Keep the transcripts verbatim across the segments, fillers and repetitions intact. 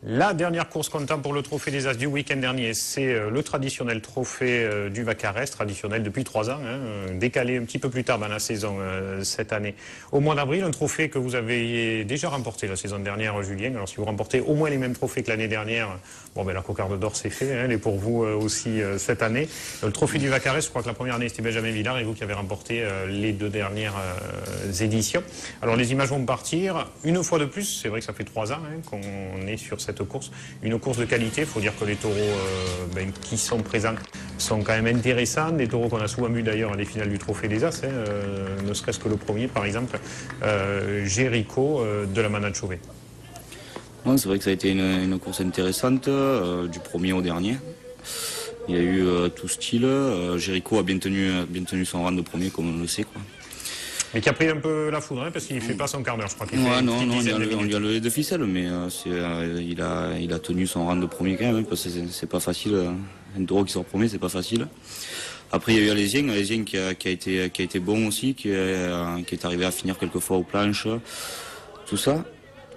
La dernière course comptable pour le trophée des As du week-end dernier, c'est le traditionnel trophée du Vaccarès, traditionnel depuis trois ans, hein, décalé un petit peu plus tard dans la saison euh, cette année. Au mois d'avril, un trophée que vous avez déjà remporté la saison dernière, Julien. Alors si vous remportez au moins les mêmes trophées que l'année dernière, bon ben la cocarde d'or c'est fait, hein, elle est pour vous euh, aussi euh, cette année. Le trophée du Vaccarès, je crois que la première année c'était Benjamin Villard et vous qui avez remporté euh, les deux dernières euh, éditions. Alors les images vont partir, une fois de plus, c'est vrai que ça fait trois ans hein, qu'on est sur cette course, une course de qualité. Il faut dire que les taureaux euh, ben, qui sont présents sont quand même intéressants, des taureaux qu'on a souvent vus d'ailleurs à les finales du Trophée des As, hein, euh, ne serait-ce que le premier par exemple, euh, Jéricho euh, de la Manade Chauvet. Ouais, c'est vrai que ça a été une, une course intéressante, euh, du premier au dernier. Il y a eu euh, tout style, euh, Jéricho a bien tenu, bien tenu son rang de premier comme on le sait, quoi. Mais qui a pris un peu la foudre, hein, parce qu'il ne fait pas son quart d'heure, je crois qu'il ouais, fait une non, petite non, dizaine on, de lui a, on lui a levé de ficelle, mais euh, euh, il, a, il a tenu son rang de premier quand même, hein, parce que c'est pas facile. Un taureau qui sort premier, c'est pas facile. Après, il y a eu Alésien, Alésien qui a, qui a été, qui a été bon aussi, qui est, qui est arrivé à finir quelques fois aux planches, tout ça.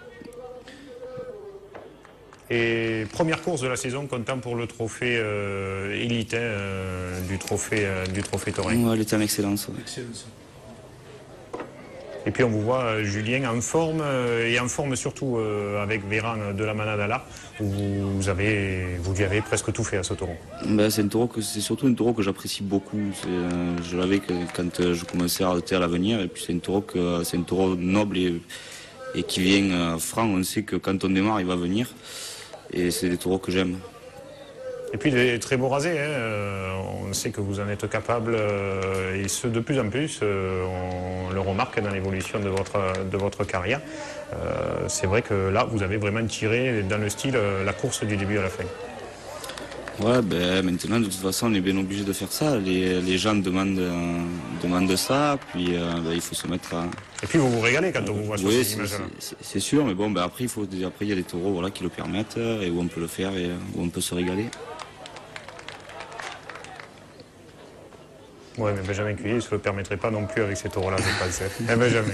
Et première course de la saison comptant pour le trophée euh, élite euh, du trophée euh, du trophée Taurin. Ouais, elle était en excellence. Ouais. Excellence. Et puis on vous voit, euh, Julien, en forme, euh, et en forme surtout euh, avec Véran de la Manade à l'A, où vous, avez, vous lui avez presque tout fait à ce taureau. Ben, c'est un taureau que c'est surtout un taureau que j'apprécie beaucoup. Euh, je l'avais quand euh, je commençais à arrêter à l'avenir, et puis c'est un taureau que c'est un taureau noble et, et qui vient euh, franc. On sait que quand on démarre, il va venir, et c'est des taureaux que j'aime. Et puis des très beaux rasés, hein. euh, on sait que vous en êtes capable, euh, et ce de plus en plus, euh, on le remarque dans l'évolution de votre, de votre carrière. Euh, c'est vrai que là, vous avez vraiment tiré dans le style euh, la course du début à la fin. Ouais, ben maintenant, de toute façon, on est bien obligé de faire ça. Les, les gens demandent, euh, demandent ça, puis euh, ben, il faut se mettre à... Et puis vous vous régalez quand on vous voit sur oui, ces images-là. C'est sûr, mais bon, ben, après, il faut, après, il y a des taureaux voilà, qui le permettent, et où on peut le faire, et où on peut se régaler. Oui, mais Benjamin Cuillet ne se le permettrait pas non plus avec ces taureaux-là, je pense. Eh Benjamin.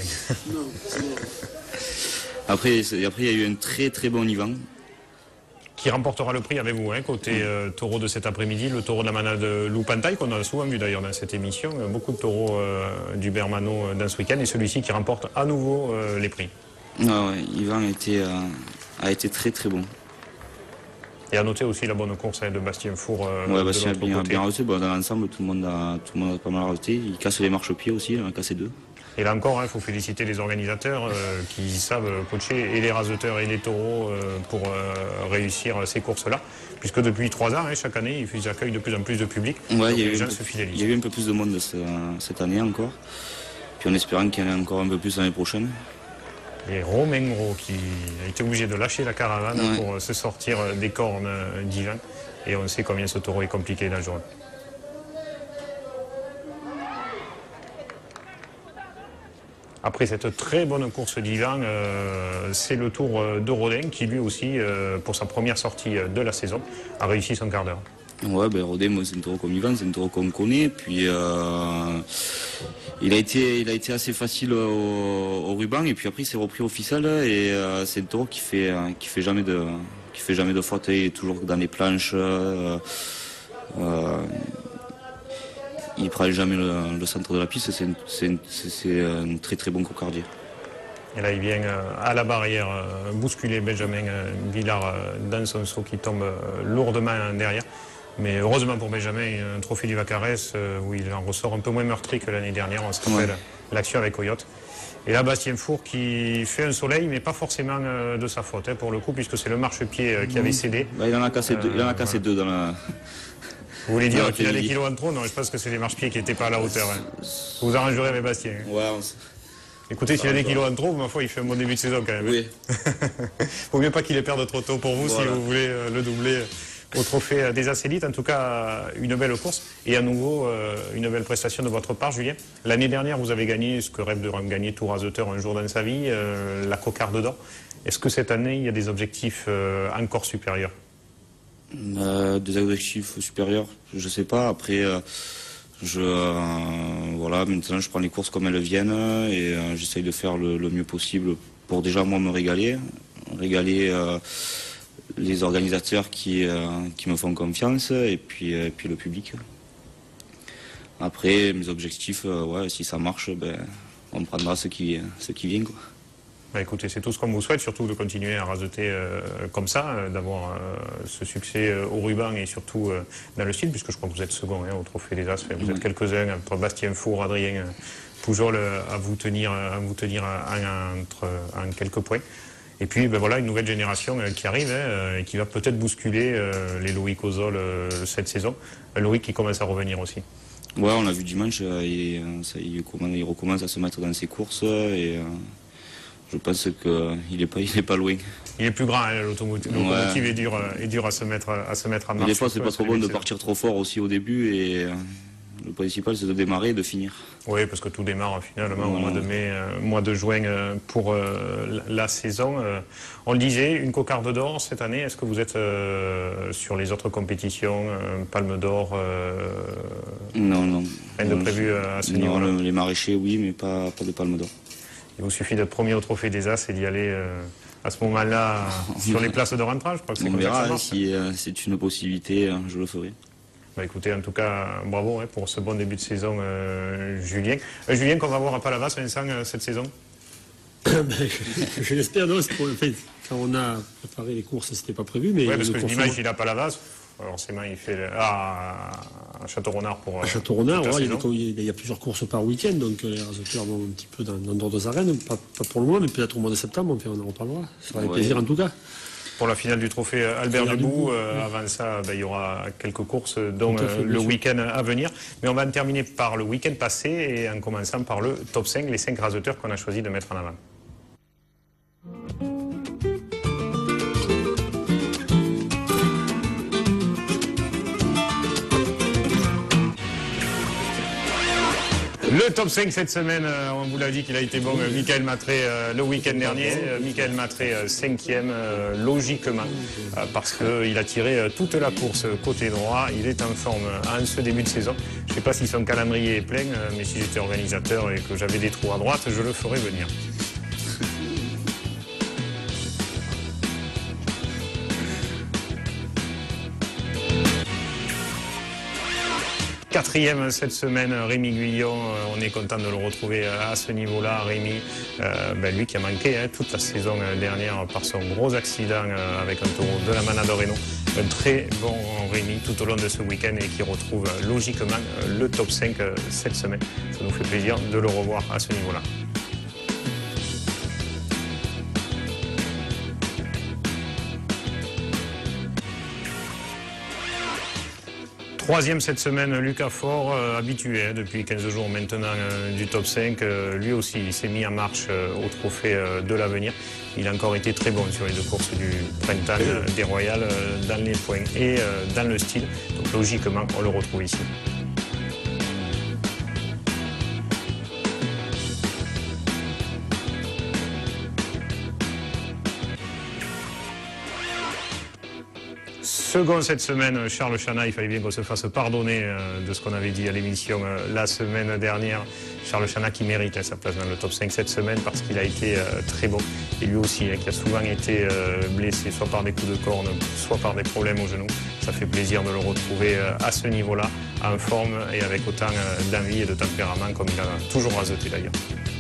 Après, après, il y a eu un très très bon Ivan. Qui remportera le prix avec vous, hein, côté euh, taureau de cet après-midi, le taureau de la Manade Loupantaille, qu'on a souvent vu d'ailleurs dans cette émission. Beaucoup de taureaux euh, du Bermano dans ce week-end, et celui-ci qui remporte à nouveau euh, les prix. Ah ouais, Ivan a été, euh, a été très très bon. Et à noter aussi la bonne course hein, de Bastien Four. Euh, ouais, Bastien a bien, bien reçu. Bon, dans l'ensemble, tout, tout le monde a pas mal arrêté. Il casse les marchepieds aussi, il en a cassé deux. Et là encore, il hein, faut féliciter les organisateurs euh, qui savent coacher et les raseteurs et les taureaux euh, pour euh, réussir ces courses-là. Puisque depuis trois ans, hein, chaque année, ils accueillent de plus en plus de public. Ouais, donc y a les eu gens peu, se fidélisent. Il y a eu un peu plus de monde ce, cette année encore. Puis en espérant qu'il y en ait encore un peu plus l'année prochaine. Et Romain Gros qui a été obligé de lâcher la caravane ouais. pour se sortir des cornes d'Ivan. Et on sait combien ce taureau est compliqué dans le jour. Après cette très bonne course d'Ivan, euh, c'est le tour de Rodin qui lui aussi, euh, pour sa première sortie de la saison, a réussi son quart d'heure. Ouais, ben Rodin, c'est un taureau comme Ivan, c'est un taureau qu'on connaît. Puis euh, il, a été, il a été assez facile au, au ruban, et puis après il s'est repris au ficelle, et euh, c'est un taureau qui fait, qui fait jamais de, qui fait jamais de faute, il est toujours dans les planches. Euh, euh, Il ne prend jamais le, le centre de la piste, c'est un, un très très bon cocardier. Et là il vient à la barrière bousculer Benjamin Villard dans son saut qui tombe lourdement derrière. Mais heureusement pour Benjamin, un trophée du Vaccarès où il en ressort un peu moins meurtri que l'année dernière, on se rappelle ouais. l'action avec Coyote. Et là, Bastien Four qui fait un soleil, mais pas forcément de sa faute, hein, pour le coup, puisque c'est le marchepied qui avait cédé. Bah, il en a cassé, euh, deux, il en a cassé voilà. deux dans la... Vous voulez dire qu'il a des kilos en trop? Non, je pense que c'est les marchepieds qui n'étaient pas à la hauteur. Hein. Vous vous arrangerez avec Bastien. Hein. Ouais, on s... Écoutez, s'il a des kilos en trop, ma foi, il fait un bon début de saison quand même. Oui. Faut mieux pas qu'il les perde trop tôt pour vous, voilà. Si vous voulez le doubler au trophée des As Élites. En tout cas, une belle course et à nouveau une belle prestation de votre part, Julien. L'année dernière, vous avez gagné ce que rêve de gagner tout raseteur un jour dans sa vie, euh, la cocarde d'or. Est-ce que cette année, il y a des objectifs euh, encore supérieurs? Euh, des objectifs supérieurs, je sais pas. Après, euh, je, euh, voilà, maintenant je prends les courses comme elles viennent et euh, j'essaye de faire le, le mieux possible pour déjà moi me régaler, régaler euh, les organisateurs qui, euh, qui me font confiance et puis, euh, puis le public. Après, mes objectifs, euh, ouais, si ça marche, ben, on prendra ce qui, ce qui vient, quoi. Bah écoutez, c'est tout ce qu'on vous souhaite, surtout de continuer à raseter euh, comme ça, euh, d'avoir euh, ce succès euh, au ruban et surtout euh, dans le style, puisque je crois que vous êtes second hein, au Trophée des As. Enfin, vous êtes quelques-uns entre Bastien Four, Adrien euh, Poujol euh, à vous tenir, à vous tenir en, entre, en quelques points. Et puis ben voilà, une nouvelle génération euh, qui arrive hein, et qui va peut-être bousculer euh, les Loïc Ozol euh, cette saison. Un Loïc qui commence à revenir aussi. Ouais, on l'a vu dimanche, euh, il, ça, il, il recommence à se mettre dans ses courses et... Euh... Je pense qu'il n'est pas, il est pas loin. Il est plus grand, hein, l'automotive ouais. est dur, est dur à, se mettre, à se mettre en marche. Mais des fois, c'est pas trop bon de partir trop fort aussi au début et le principal, c'est de démarrer et de finir. Oui, parce que tout démarre finalement voilà. au mois de mai, euh, mois de juin euh, pour euh, la saison. Euh, on le disait, une cocarde d'or cette année. Est-ce que vous êtes euh, sur les autres compétitions, euh, Palme d'or euh, Non, non. Rien de prévu à ce niveau? Non, les maraîchers, oui, mais pas, pas de Palme d'or. Il vous suffit d'être premier au Trophée des As et d'y aller euh, à ce moment-là sur les places de rentrage. Je crois que c'est on comme verra, ça que ça si euh, c'est une possibilité, euh, je le ferai. Bah écoutez, en tout cas, bravo hein, pour ce bon début de saison, euh, Julien. Euh, Julien, qu'on va voir à Palavas, Vincent, euh, cette saison? je, je l'espère, non, pour, en fait, quand on a préparé les courses, c'était pas prévu. Mais oui, parce que courses... l'image, il a Palavas. Forcément, il fait le... ah, à Château-Renard pour. À Château-Renard, ouais, il, il y a plusieurs courses par week-end, donc les résultats vont un petit peu dans, dans d'autres arènes, pas, pas pour le moment, mais peut-être au mois de septembre, on en reparlera. Ça fera ouais. plaisir en tout cas. Pour la finale du trophée Albert Debout, euh, ouais. avant ça, ben, il y aura quelques courses, dont euh, le week-end à venir. Mais on va en terminer par le week-end passé et en commençant par le top cinq, les cinq raseteurs qu'on a choisi de mettre en avant. Le top cinq cette semaine, euh, on vous l'a dit qu'il a été bon, euh, Michael Matré euh, le week-end dernier. Euh, Michael Matré euh, cinquième, euh, logiquement, euh, parce qu'il a tiré euh, toute la course côté droit. Il est en forme euh, en ce début de saison. Je ne sais pas si son calendrier est plein, euh, mais si j'étais organisateur et que j'avais des trous à droite, je le ferais venir. Quatrième cette semaine, Rémi Guillon, on est content de le retrouver à ce niveau-là. Rémi, euh, ben lui qui a manqué hein, toute la saison dernière par son gros accident euh, avec un taureau de la Manado Reno. Un très bon Rémi tout au long de ce week-end et qui retrouve euh, logiquement euh, le top cinq euh, cette semaine. Ça nous fait plaisir de le revoir à ce niveau-là. Troisième cette semaine, Lucas Faure, euh, habitué hein, depuis quinze jours maintenant euh, du top cinq. Euh, lui aussi, il s'est mis en marche euh, au trophée euh, de l'avenir. Il a encore été très bon sur les deux courses du printemps euh, des Royales, euh, dans les points et euh, dans le style. Donc logiquement, on le retrouve ici. Second cette semaine, Charles Chana, il fallait bien qu'on se fasse pardonner euh, de ce qu'on avait dit à l'émission euh, la semaine dernière. Charles Chana qui mérite hein, sa place dans le top cinq cette semaine parce qu'il a été euh, très bon. Et lui aussi, hein, qui a souvent été euh, blessé, soit par des coups de corne, soit par des problèmes au genou. Ça fait plaisir de le retrouver euh, à ce niveau-là, en forme et avec autant euh, d'envie et de tempérament comme il a toujours raseté d'ailleurs.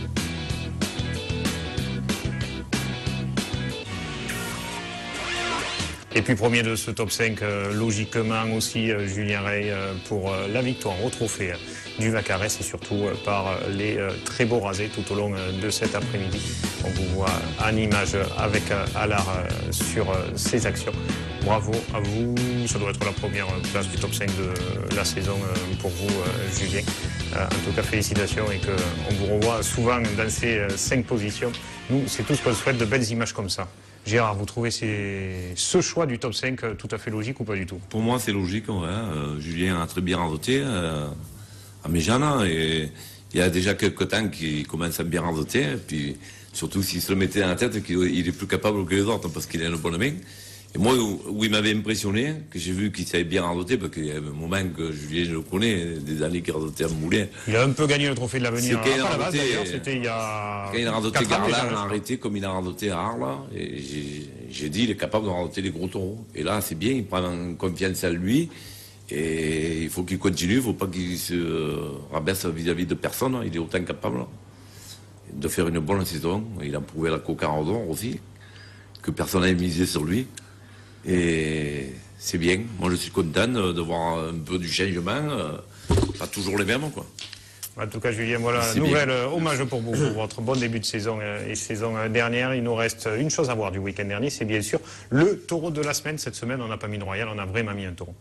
Et puis premier de ce top cinq, euh, logiquement aussi euh, Julien Rey euh, pour euh, la victoire au trophée euh, du Vacarès et surtout euh, par euh, les euh, très beaux rasés tout au long euh, de cet après-midi. On vous voit en image avec euh, Allard euh, sur euh, ses actions. Bravo à vous, ça doit être la première place du top cinq de la saison euh, pour vous euh, Julien. Euh, en tout cas félicitations et qu'on vous revoit souvent dans ces euh, cinq positions. Nous c'est tout ce qu'on souhaite, de belles images comme ça. Gérard, vous trouvez ces... ce choix du top cinq tout à fait logique ou pas du tout? Pour moi, c'est logique. Ouais. Euh, Julien a très bien radoté euh, à Méjana et il y a déjà quelques temps qu'il commence à bien radoter. Puis surtout s'il se le mettait dans la tête qu'il est plus capable que les autres parce qu'il a une bonne main. Et moi, où, où il m'avait impressionné, que j'ai vu qu'il savait bien radoter, parce qu'il y a un moment que Julien, je le connais, des années qu'il radotait à Moulin. Il a un peu gagné le trophée de l'avenir. C'est quand il a Palavas, radoté, d'ailleurs, c'était il y a. Quand il a radoté quatre ans déjà, Garland, il je a crois. arrêté comme il a radoté à Arles. Et j'ai- j'ai dit, il est capable de radoter des gros taureaux. Et là, c'est bien, il prend confiance en lui. Et il faut qu'il continue, il ne faut pas qu'il se rabaisse vis-à-vis de personne. Il est autant capable de faire une bonne saison. Il a prouvé à la Cocarrodon aussi, que personne n'avait misé sur lui. Et c'est bien. Moi, je suis content de voir un peu du changement. euh, Pas toujours les mêmes, quoi. En tout cas, Julien, voilà, C'est nouvel bien. euh, hommage pour vous, pour votre bon début de saison euh, et saison euh, dernière. Il nous reste une chose à voir du week-end dernier, c'est bien sûr le taureau de la semaine. Cette semaine, on n'a pas mis de royal, on a vraiment mis un taureau.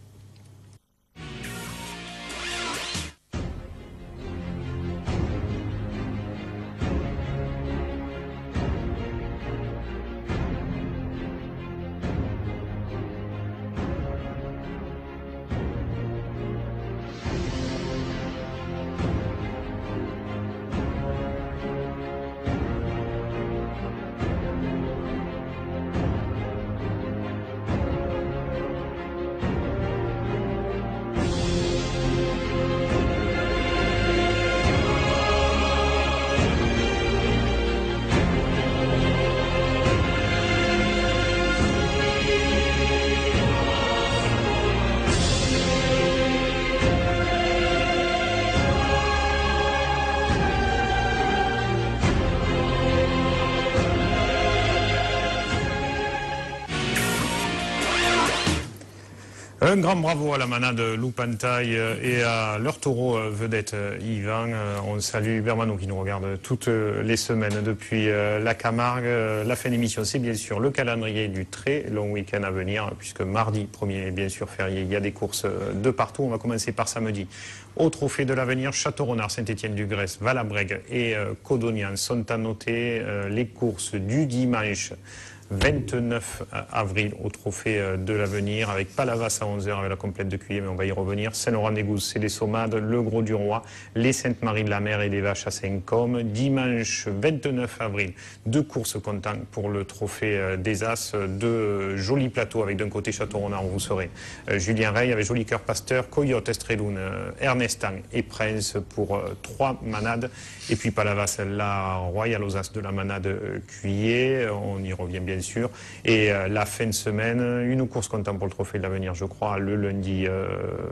Un grand bravo à la manade Loupantaille et à leur taureau vedette Yvan. On salue Bermano qui nous regarde toutes les semaines depuis la Camargue. La fin d'émission, c'est bien sûr le calendrier du très long week-end à venir, puisque mardi premier, bien sûr férié, il y a des courses de partout. On va commencer par samedi. Au Trophée de l'Avenir, Château-Renard, Saint-Étienne-du-Grèce, Valabrègue et Codognan sont à noter. Les courses du dimanche vingt-neuf avril au Trophée de l'Avenir, avec Palavas à onze heures avec la complète de Cuillé, mais on va y revenir. Saint-Laurent-des-Gouzes, c'est les Sommades, le Gros du Roi, les Sainte-Marie-de-la-Mer et les Vaches à Saint-Côme. Dimanche vingt-neuf avril, deux courses comptant pour le Trophée des As, deux jolis plateaux avec d'un côté Château-Renard, où vous serez Julien Rey avec Joli Cœur Pasteur, Coyote, Estreloun, Ernestan et Prince pour trois manades. Et puis Palavas, la Royale aux As de la manade Cuillé, on y revient bien sûr. Et euh, la fin de semaine, une course comptant pour le Trophée de l'Avenir, je crois, le lundi euh,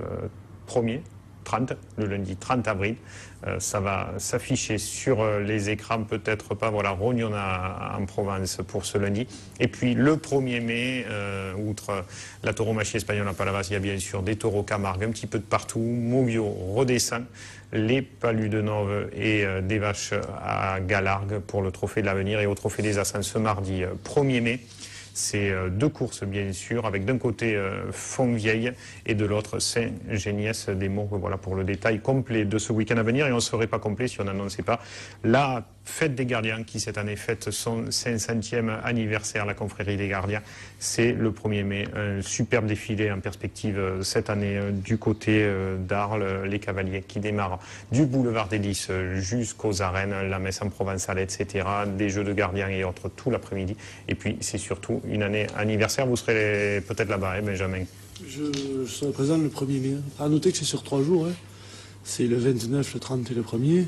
premier, trente, le lundi trente avril. Euh, ça va s'afficher sur euh, les écrans, peut-être pas. Voilà, Rognona en Provence pour ce lundi. Et puis le premier mai, euh, outre la tauromachie espagnole à Palavas, il y a bien sûr des taureaux Camargue, un petit peu de partout. Mouvio redescend, les Palus de Nove et euh, des vaches à Galargue pour le Trophée de l'Avenir. Et au Trophée des Assans ce mardi euh, premier mai. C'est euh, deux courses, bien sûr, avec d'un côté euh, Fontvieille et de l'autre Saint-Géniès-des-Monts. Voilà pour le détail complet de ce week-end à venir. Et on ne serait pas complet si on n'annonçait pas la Fête des Gardiens, qui cette année fête son cinq centième anniversaire, la confrérie des Gardiens. C'est le premier mai. Un superbe défilé en perspective euh, cette année euh, du côté euh, d'Arles. Les cavaliers qui démarrent du boulevard des Lys euh, jusqu'aux arènes, la messe en provençale, et cetera. Des jeux de gardiens et autres tout l'après-midi. Et puis, c'est surtout une année anniversaire. Vous serez peut-être là-bas, hein, Benjamin? Je, je serai présent le premier mai. À noter que c'est sur trois jours. Hein. C'est le vingt-neuf, le trente et le premier.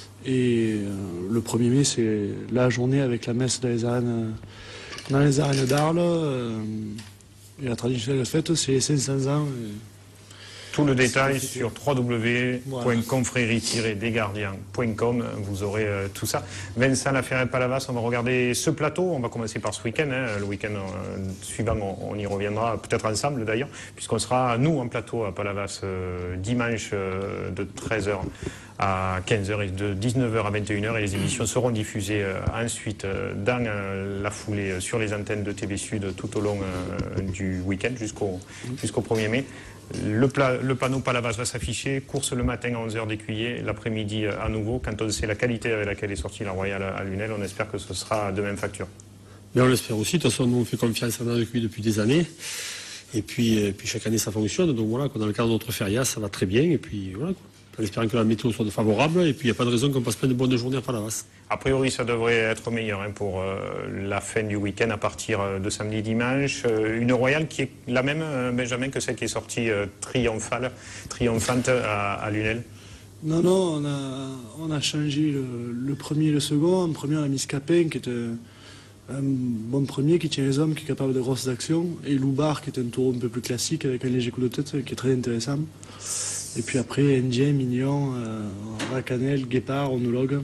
Et euh, le premier mai, c'est la journée avec la messe dans les arènes, dans les arènes d'Arles. Euh, et la traditionnelle fête, c'est les cinq cents ans. Et... Tout le détail sur w w w point Voilà. confrérie tiret des gardiens point com, vous aurez euh, tout ça. Vincent Laferré-Palavas, on va regarder ce plateau, on va commencer par ce week-end, hein. Le week-end euh, suivant on, on y reviendra, peut-être ensemble d'ailleurs, puisqu'on sera nous en plateau à Palavas euh, dimanche euh, de treize heures à quinze heures et de dix-neuf heures à vingt et une heures, et les émissions seront diffusées euh, ensuite euh, dans euh, la foulée euh, sur les antennes de T V Sud tout au long euh, du week-end jusqu'au jusqu'au premier mai. Le, pla, le panneau Palavas va s'afficher, course le matin à onze heures d'Écuyer, l'après-midi à nouveau. Quand on sait la qualité avec laquelle est sortie la Royale à Lunel, on espère que ce sera de même facture. Mais on l'espère aussi. De toute façon, nous on fait confiance à notre écurie depuis des années. Et puis, et puis chaque année ça fonctionne. Donc voilà, dans le cadre de notre feria, ça va très bien. Et puis voilà. en espérant que la météo soit favorable, et puis il n'y a pas de raison qu'on passe pas de bonnes journées à Palavas. A priori, ça devrait être meilleur hein, pour euh, la fin du week-end à partir de samedi-dimanche. Euh, une Royale qui est la même, euh, Benjamin, que celle qui est sortie euh, triomphale, triomphante à, à Lunel. Non, non, on a, on a changé le, le premier et le second. En premier, on a mis Scapin, qui est un, un bon premier, qui tient les hommes, qui est capable de grosses actions. Et Loubar, qui est un taureau un peu plus classique, avec un léger coup de tête, qui est très intéressant. Et puis après, Indien, Mignon, euh, Racanel, Guépard, Onologue.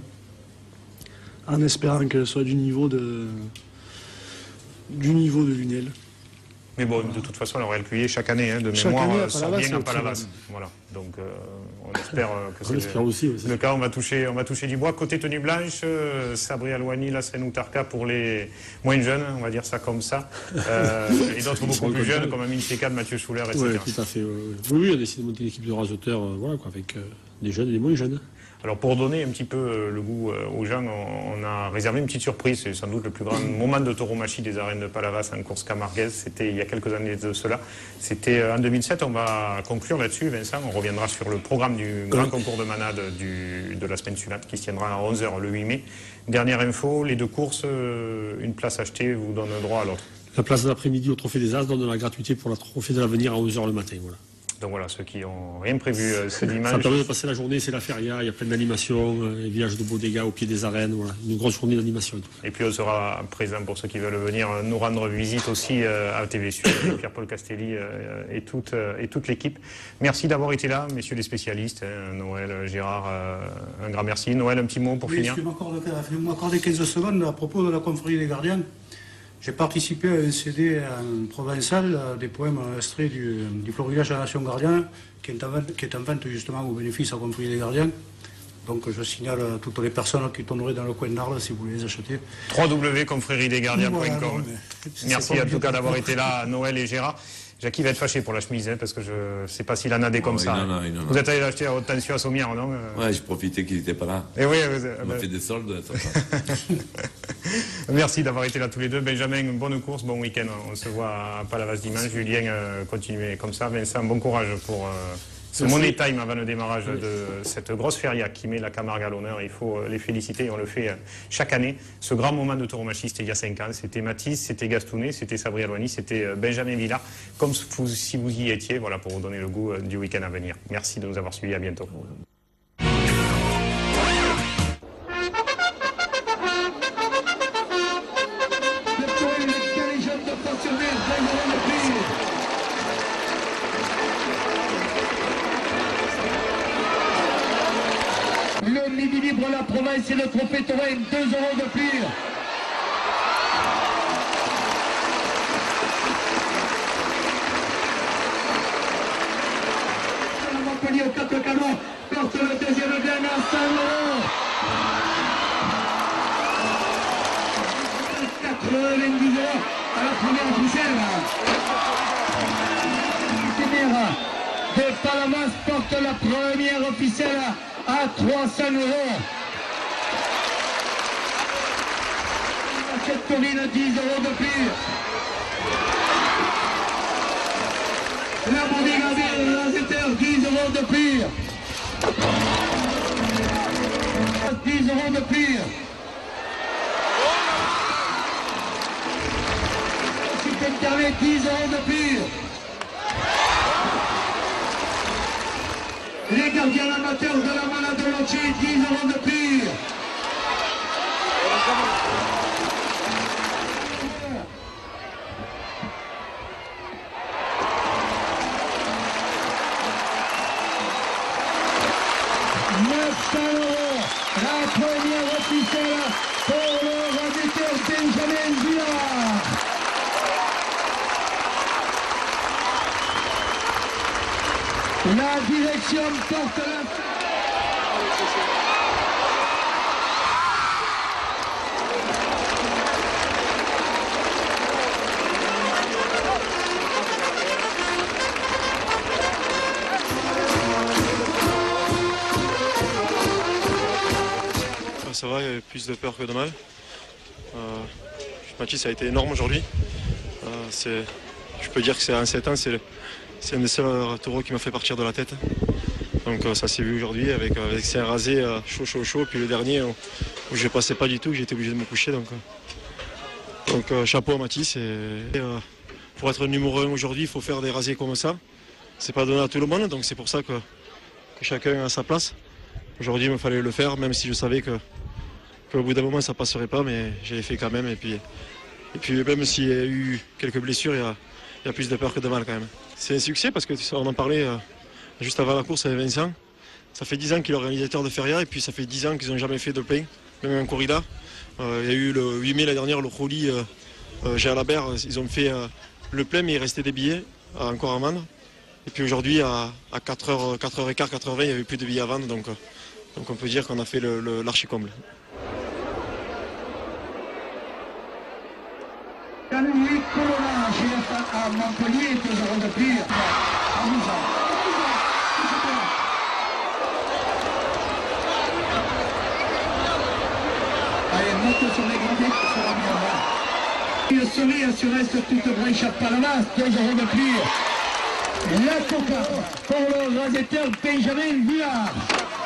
En espérant qu'elle soit du niveau de, du niveau de Lunel. Mais bon, de toute façon, la Royale Cuillé, chaque année, hein, de Chaque mémoire, année, à sort Palavas, bien à c'est Palavas. Voilà. Donc, euh, on espère euh, que On c'est espère le, aussi, oui, c'est le cas. On va toucher, on va toucher du bois. Côté tenue blanche, euh, Sabri Alouani, Lassen Outarka pour les moins jeunes, on va dire ça comme ça. Euh, et d'autres beaucoup plus jeunes, comme Amine Sekad, Mathieu Schuller, et cetera. Oui, tout à fait. Oui, oui. oui, oui, on a décidé de monter une équipe de raseteurs, euh, voilà, quoi, avec euh, des jeunes et des moins jeunes. Alors pour donner un petit peu euh, le goût euh, aux gens, on, on a réservé une petite surprise. C'est sans doute le plus grand moment de tauromachie des arènes de Palavas en course camarguaise. C'était il y a quelques années de cela. C'était euh, en deux mille sept. On va conclure là-dessus, Vincent. On reviendra sur le programme du grand concours de manade du, de la semaine suivante qui se tiendra à onze heures le huit mai. Dernière info, les deux courses, euh, une place achetée vous donne droit à l'autre. La place de l'après-midi au Trophée des As donne la gratuité pour la Trophée de l'Avenir à onze heures le matin. Voilà. Donc voilà, ceux qui n'ont rien prévu euh, ce dimanche. Ça permet de passer la journée, c'est la feria, il y a plein d'animations, euh, les villages de Bodega au pied des arènes, voilà, une grosse journée d'animation. Et puis on sera présent pour ceux qui veulent venir nous rendre visite aussi euh, à T V Sud, Pierre-Paul Castelli euh, et toute, euh, et toute l'équipe. Merci d'avoir été là, messieurs les spécialistes, hein, Noël, Gérard, euh, un grand merci. Noël, un petit mot pour oui, finir. Si vous m'accordez quinze secondes à propos de la confrérie des gardiens. J'ai participé à un C D en provençal, des poèmes extraits du, du florilège de la Nation Gardien, qui est, en vente, qui est en vente justement au bénéfice à la confrérie des gardiens. Donc je signale à toutes les personnes qui tourneraient dans le coin d'Arles si vous voulez les acheter. w w w point confrérie des gardiens point com. Voilà, Merci en tout cas d'avoir été là, Noël et Gérard. Jackie va être fâché pour la chemise, hein, parce que je ne sais pas s'il en a des comme Oh, ça. il en a, il en a. Vous êtes allé l'acheter à haute tension à Sommières, non? Ouais, j'ai profité qu'il n'était pas là. Et oui, vous, On m'a euh, fait des soldes. merci d'avoir été là tous les deux. Benjamin, bonne course, bon week-end. On se voit à Palavas dimanche. Julien, euh, continuez comme ça. Vincent, bon courage pour euh, ce money time avant le démarrage de cette grosse feria qui met la Camargue à l'honneur. Il faut euh, les féliciter. On le fait euh, chaque année. Ce grand moment de tauromachie, c'était il y a cinq ans. C'était Mathis, c'était Gastounet, c'était Sabri Alouani, c'était euh, Benjamin Villard. Comme vous, si vous y étiez, voilà, pour vous donner le goût euh, du week-end à venir. Merci de nous avoir suivis. À bientôt. Le midi libre, la province et le trophée taurin, deux euros de plus. Montpellier au quatre canons porte le deuxième bien à cent euros. quatre-vingt-dix euros à la première officielle. De Palavas porte la première officielle à trois cents euros. Cette Taurine, dix euros de plus. La Bodega de Raseteur, dix euros de plus. dix euros de plus. Site internet, dix euros de plus. Les gardiens amateurs de la manade de Lottier, dix euros de plus. neuf cents euros, la première officielle pour le raseteur Benjamin Villard. La direction porte la... Ça va, il y avait plus de peur que de mal. Euh, Mathis a été énorme aujourd'hui. Euh, c'est, je peux dire que c'est en sept ans, c'est, c'est un des seuls taureaux qui m'a fait partir de la tête. Donc euh, ça s'est vu aujourd'hui avec, avec ces rasés euh, chaud, chaud, chaud. Puis le dernier où, où je ne passais pas du tout, j'étais obligé de me coucher. Donc, euh, donc euh, chapeau à Mathis. Et, et, euh, pour être numéro un aujourd'hui, il faut faire des rasés comme ça. C'est pas donné à tout le monde, donc c'est pour ça que, que chacun a sa place. Aujourd'hui, il me fallait le faire, même si je savais que, qu'au bout d'un moment, ça passerait pas, mais j'ai fait quand même. Et puis, et puis même s'il y a eu quelques blessures, il y a, il y a plus de peur que de mal quand même. C'est un succès parce qu'on en parlait euh, juste avant la course avec Vincent. Ça fait dix ans qu'il est organisateur de feria et puis ça fait dix ans qu'ils n'ont jamais fait de plein, même en corrida. Euh, il y a eu le huit mai la dernière, le Roli euh, euh, Géraldabert, ils ont fait euh, le plein, mais il restait des billets à, encore à vendre. Et puis aujourd'hui, à, à quatre heures, quatre heures quinze, quatre heures vingt, il n'y avait plus de billets à vendre, donc, donc on peut dire qu'on a fait le, le, l'archi-comble. Louis Colonna, à Montpellier, deux euros de plus. Allez, monte sur les gradés, ça va bien. Le sourire sur reste toute brèche à Palamas, deux euros de plus. La coca pour le rasetteur Benjamin Vuillard.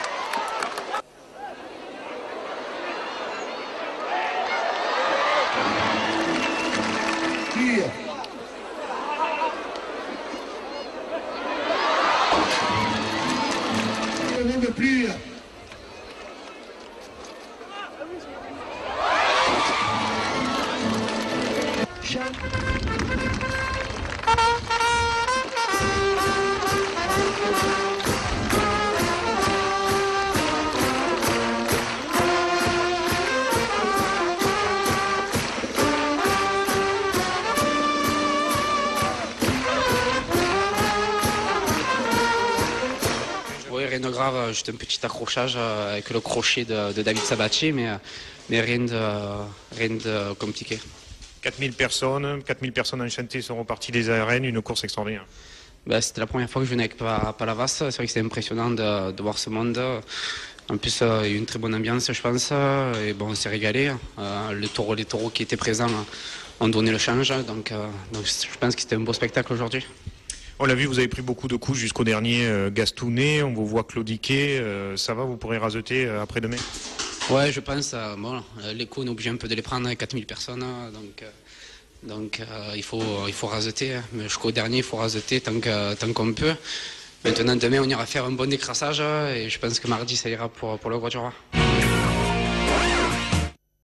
De plus. Rien de grave, juste un petit accrochage avec le crochet de, de David Sabatier, mais, mais rien, de, rien de compliqué. quatre mille personnes, quatre mille personnes enchantées sont reparties des arènes, une course extraordinaire. Ben, c'était la première fois que je venais avec Palavas, c'est vrai que c'est impressionnant de, de voir ce monde. En plus, il y a eu une très bonne ambiance, je pense, et bon, on s'est régalé. Euh, le taureau, les taureaux qui étaient présents ont donné le change, donc, euh, donc je pense que c'était un beau spectacle aujourd'hui. On l'a vu, vous avez pris beaucoup de coups jusqu'au dernier euh, Gastounet, on vous voit claudiquer, euh, ça va, vous pourrez raseter euh, après-demain? Ouais, je pense, euh, bon, les coups, on est obligé un peu de les prendre avec quatre mille personnes, donc, euh, donc euh, il, faut, il faut raseter, mais jusqu'au dernier, il faut raseter tant, que, tant qu'on peut. Maintenant, demain, on ira faire un bon décrassage, et je pense que mardi, ça ira pour, pour le Gros du Roi.